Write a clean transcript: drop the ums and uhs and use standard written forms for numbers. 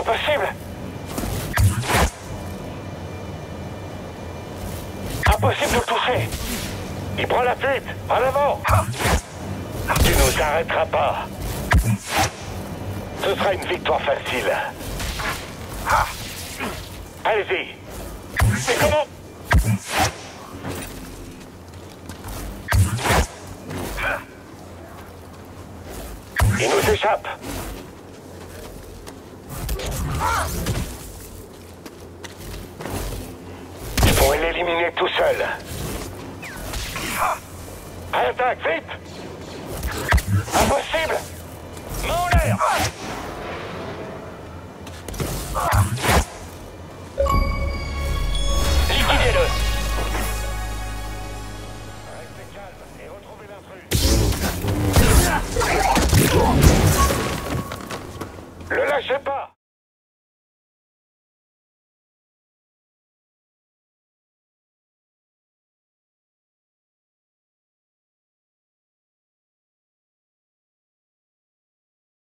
Impossible! Impossible de le toucher! Il prend la fuite! En avant! Tu nous arrêteras pas! Ce sera une victoire facile. Allez-y! C'est comment? Il nous échappe! Je pourrais l'éliminer tout seul. Attaque, vite! Impossible! Main en l'air!